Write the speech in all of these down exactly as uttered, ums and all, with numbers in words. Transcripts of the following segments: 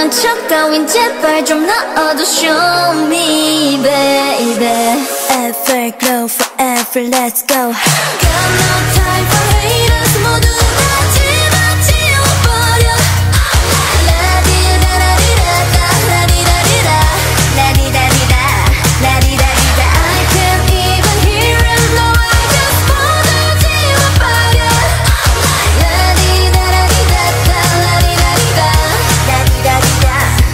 속상한 척 따윈 제발 좀 넣어도 show me baby. Everglow forever let's go. Got no time for haters 모두 다 집어치워버려. 라디라라리라다 라디라리라 라디라리라 라디라리라. I can't even hear him no I just 모두 지워버려. 라디라라리라다 라디라리라 라디라리라.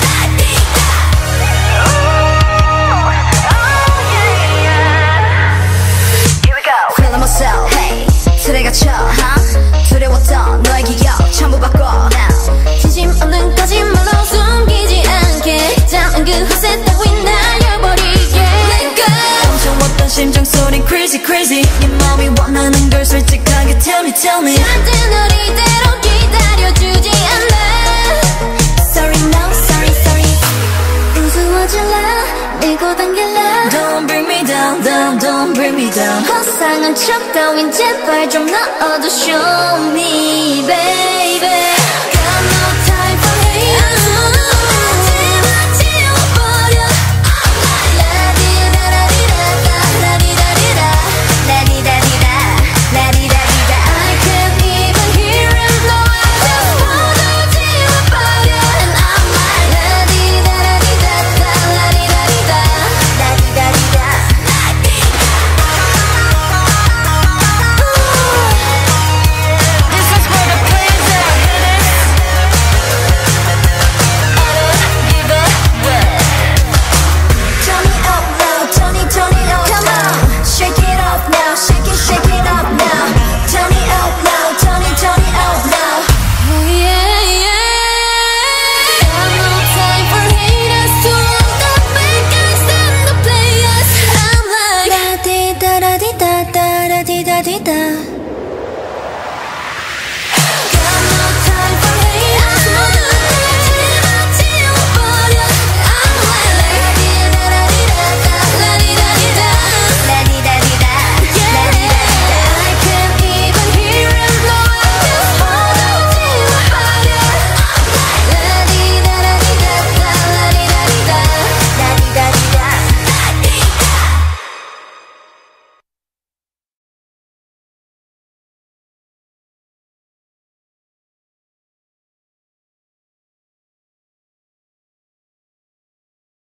Feeling myself, hey, 틀에 갇혀 huh? 두려웠던 너의 기억 전부 바꿔 now. 진심 없는 거짓말로 숨기지 않게 잠은 그 허세 따윈 날려버리게. Let go. 멈춰왔던 심장 소리 crazy crazy. 네 마음이 원하는 걸 솔직하게 tell me tell me. 잔뜩 널 이대로 기다려주지 않아. Sorry no sorry sorry. 우스워질라 밀고 당길라. Don't bring me down down don't bring me down. 허상한 척 따윈 제발 좀 넣어도 show me baby. Got no time for haters.